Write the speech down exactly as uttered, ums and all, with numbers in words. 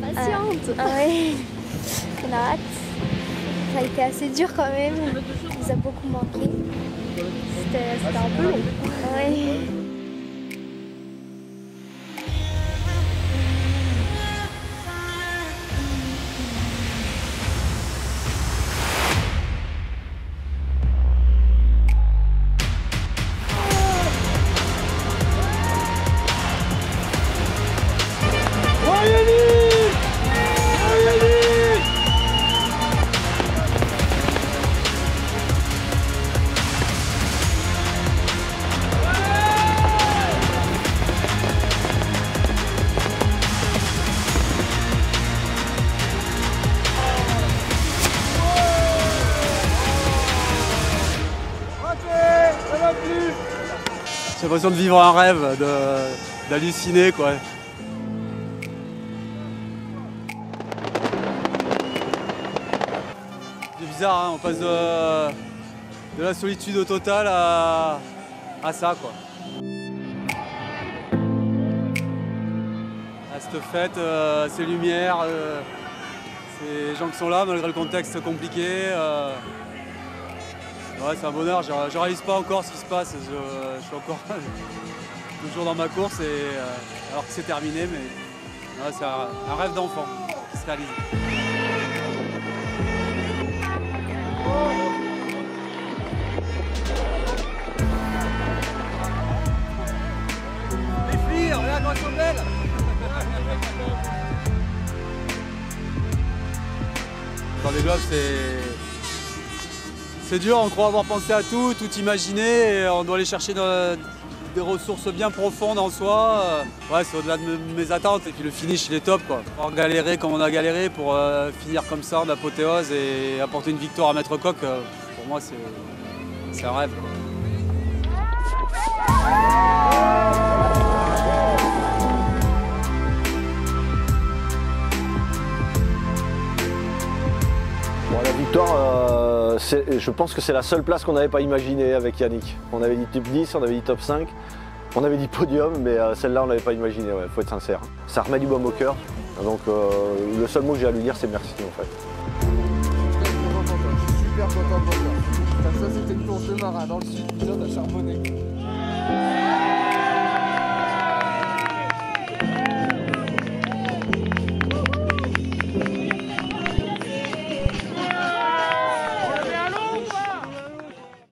Patiente. Ah, ah ouais, on a hâte. Ça a été assez dur quand même, il nous a beaucoup manqué. C'était un peu long. Ouais. J'ai l'impression de vivre un rêve, d'halluciner quoi. C'est bizarre, hein, on passe de, de la solitude au total à, à ça quoi. À cette fête, euh, ces lumières, euh, ces gens qui sont là malgré le contexte compliqué. Euh, Ouais, c'est un bonheur, je ne réalise pas encore ce qui se passe, je, je suis encore toujours dans ma course, et, euh, alors que c'est terminé, mais ouais, c'est un, un rêve d'enfant qui se réalise. Les filles, regarde comment elles sont belles. Dans les globes, c'est... C'est dur, on croit avoir pensé à tout, tout imaginé, et on doit aller chercher de, des ressources bien profondes en soi. Ouais, c'est au-delà de mes attentes, et puis le finish il est top quoi. Pour galérer comme on a galéré, pour euh, finir comme ça en apothéose et apporter une victoire à Maître Coq, euh, pour moi c'est un rêve quoi. Bon, la victoire, euh, je pense que c'est la seule place qu'on n'avait pas imaginée avec Yannick. On avait dit top dix, on avait dit top cinq, on avait dit podium, mais euh, celle-là on n'avait pas imaginé, il ouais, faut être sincère. Ça remet du baume au cœur, donc euh, le seul mot que j'ai à lui dire c'est merci en fait. Je suis super content pour toi. Ça c'était une course de marin dans le sud, à Charbonnet.